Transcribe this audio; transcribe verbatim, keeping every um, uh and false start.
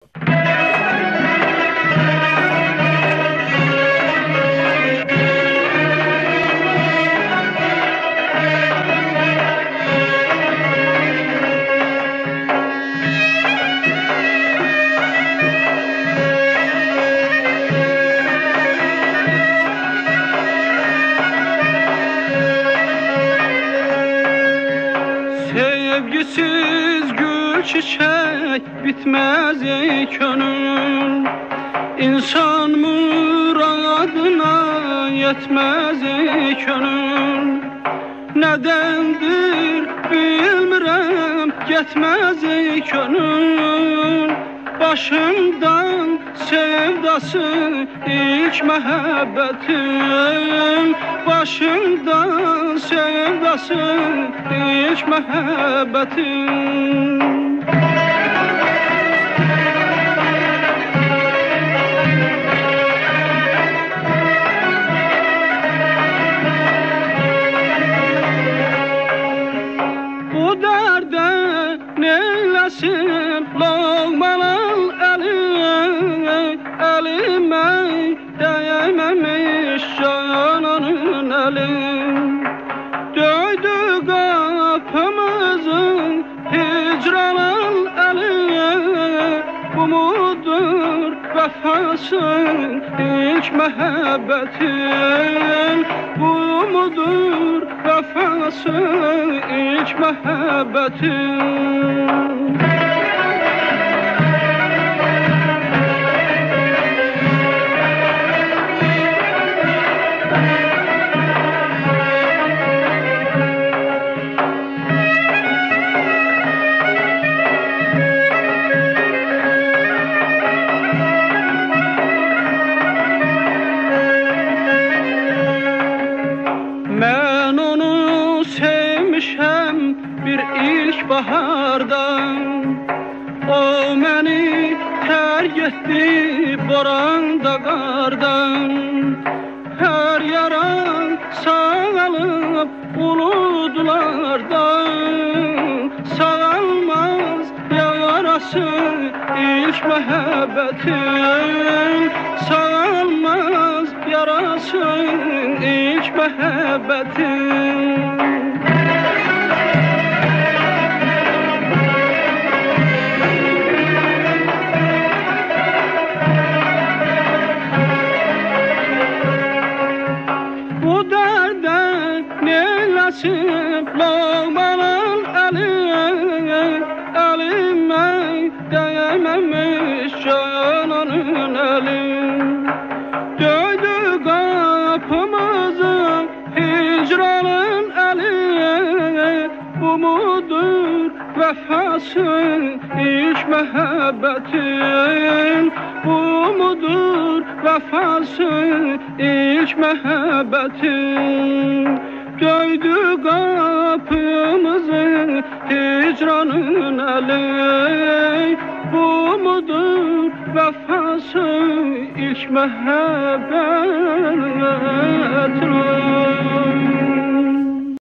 Sevgisiz gül çiçek bitmez ey gönül. İnsan muradına yetmez ey gönül. Nedendir bilmirəm getmez ey gönül. Başımdan sevdası ilk məhəbbətim. Başımdan sevdası ilk məhəbbətim. Bu dərdə neyləsin loğmanın əli, əlimə dəyməmiş cananın əli. Döydü qapımızın hicranın əli. Bu mudur vəfasın ilk məhəbbətin. Bu mudur vəfasın ilk məhəbbətin. Mən onu sevmişəm bir ilk bahardan. O məni tərk etdi boranda qardan. Hər yaran sağalıb uludulardan. Sağalmaz yarası ilk məhəbbətin. Sağalmaz yarası ilk məhəbbətin. Bu dərdə neyləsin loğmanın əli, əlimə dəyməmiş cananın əli. Döydü qapımızı hicranın əli. Bu mudur vəfasın ilk məhəbbətin. Bu mudur vəfasın ilk məhəbbətin. Döydü qapımızı hicranın əli. Bu mudur vəfasın ilk məhəbbətin.